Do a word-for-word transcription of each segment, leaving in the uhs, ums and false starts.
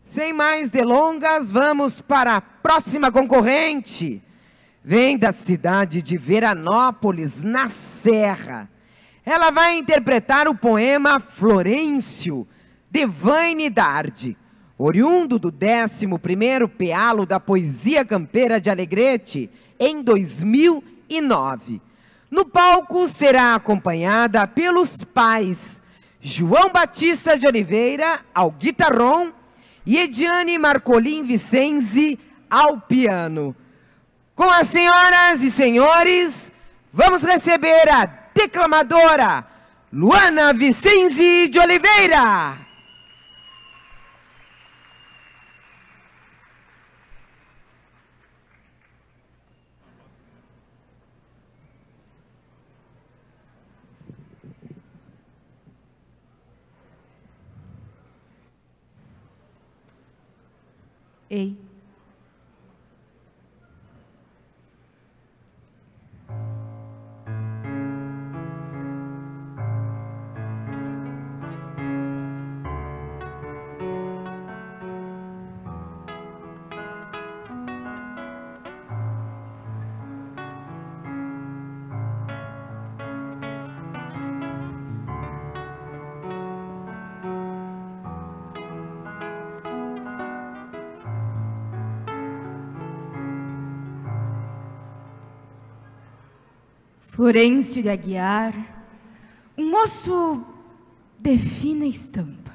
Sem mais delongas, vamos para a próxima concorrente. Vem da cidade de Veranópolis, na Serra. Ela vai interpretar o poema Florêncio, de Vaine Dardi, oriundo do décimo primeiro Pealo da Poesia Campeira de Alegrete, em dois mil e nove. No palco será acompanhada pelos pais João Batista de Oliveira, ao guitarrão, e Ediane Marcolin Vicenzi, ao piano. Com as senhoras e senhores, vamos receber a declamadora Luana Vicenzi de Oliveira. Ei. Florêncio de Aguiar, um moço de fina estampa.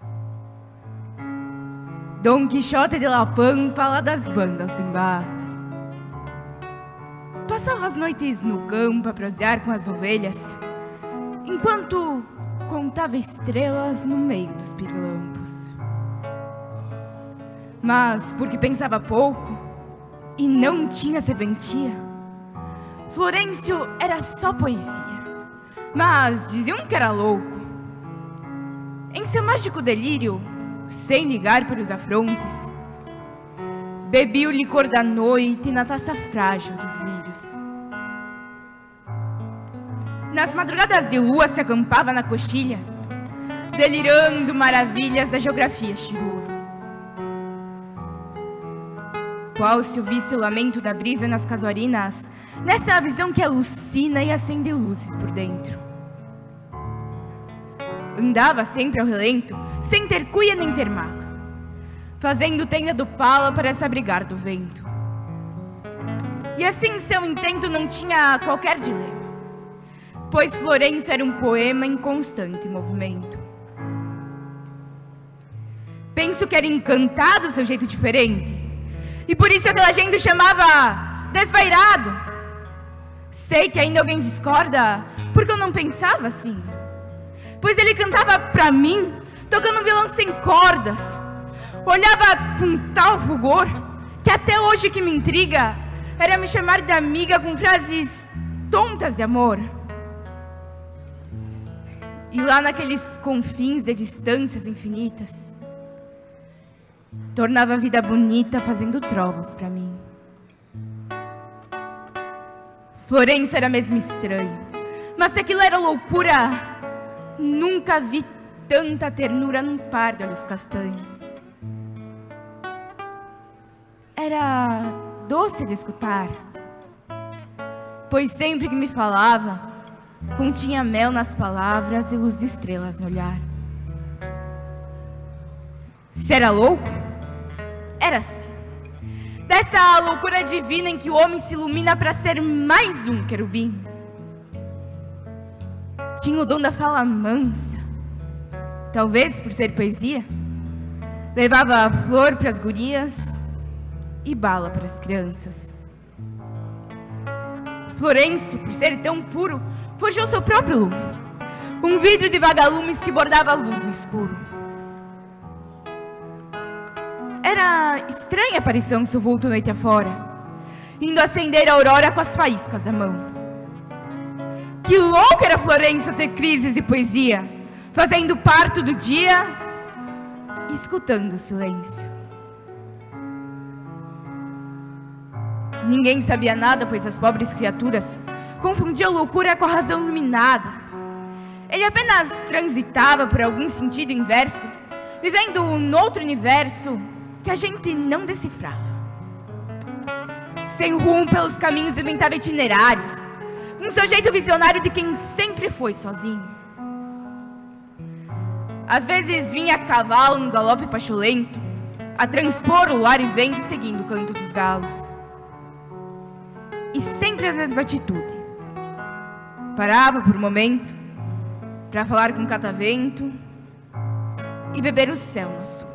Dom Quixote de La Pampa, lá das bandas de Embar. Passava as noites no campo a prosear com as ovelhas, enquanto contava estrelas no meio dos pirilampos. Mas, porque pensava pouco e não tinha serventia, Florêncio era só poesia, mas diziam que era louco. Em seu mágico delírio, sem ligar pelos afrontes, bebia o licor da noite na taça frágil dos lírios. Nas madrugadas de lua se acampava na coxilha, delirando maravilhas da geografia chirua. Qual se ouvisse o lamento da brisa nas casuarinas, nessa visão que alucina e acende luzes por dentro. Andava sempre ao relento, sem ter cuia nem ter mala, fazendo tenda do pala para se abrigar do vento. E assim seu intento não tinha qualquer dilema, pois Florêncio era um poema em constante movimento. Penso que era encantado seu jeito diferente, e por isso aquela gente o chamava desvairado. Sei que ainda alguém discorda, porque eu não pensava assim. Pois ele cantava pra mim, tocando um violão sem cordas. Olhava com tal fulgor, que até hoje o que me intriga era me chamar de amiga com frases tontas de amor. E lá naqueles confins de distâncias infinitas, tornava a vida bonita fazendo trovas pra mim. Florêncio era mesmo estranho, mas se aquilo era loucura, nunca vi tanta ternura num par de olhos castanhos. Era doce de escutar, pois sempre que me falava, continha mel nas palavras e luz de estrelas no olhar. Se era louco, era assim. Dessa loucura divina em que o homem se ilumina para ser mais um querubim. Tinha o dom da fala mansa, talvez por ser poesia. Levava flor para as gurias e bala para as crianças. Florêncio, por ser tão puro, forjou seu próprio lume, um vidro de vagalumes que bordava a luz no escuro. Era estranha a aparição de seu vulto noite afora, indo acender a aurora com as faíscas da mão. Que louco era Florêncio ter crises de poesia, fazendo parto do dia e escutando o silêncio. Ninguém sabia nada, pois as pobres criaturas confundiam loucura com a razão iluminada. Ele apenas transitava por algum sentido inverso, vivendo num outro universo que a gente não decifrava. Sem rumo pelos caminhos, inventava itinerários, com seu jeito visionário de quem sempre foi sozinho. Às vezes vinha a cavalo no galope pacholento, a transpor o ar e vento seguindo o canto dos galos. E sempre a mesma atitude. Parava por um momento para falar com o catavento e beber o céu no açude.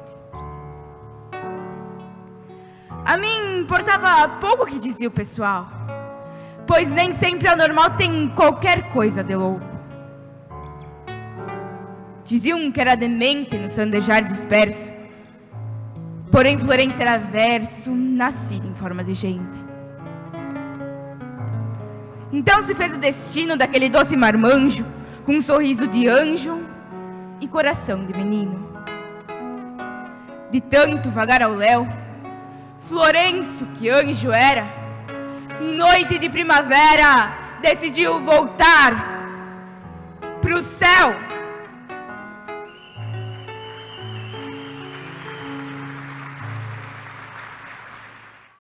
A mim importava pouco o que dizia o pessoal, pois nem sempre ao normal tem qualquer coisa de louco. Diziam que era demente no sandejar disperso, porém Florêncio era verso, nascido em forma de gente. Então se fez o destino daquele doce marmanjo, com um sorriso de anjo e coração de menino. De tanto vagar ao léu, Florêncio, que anjo era, em noite de primavera, decidiu voltar pro céu.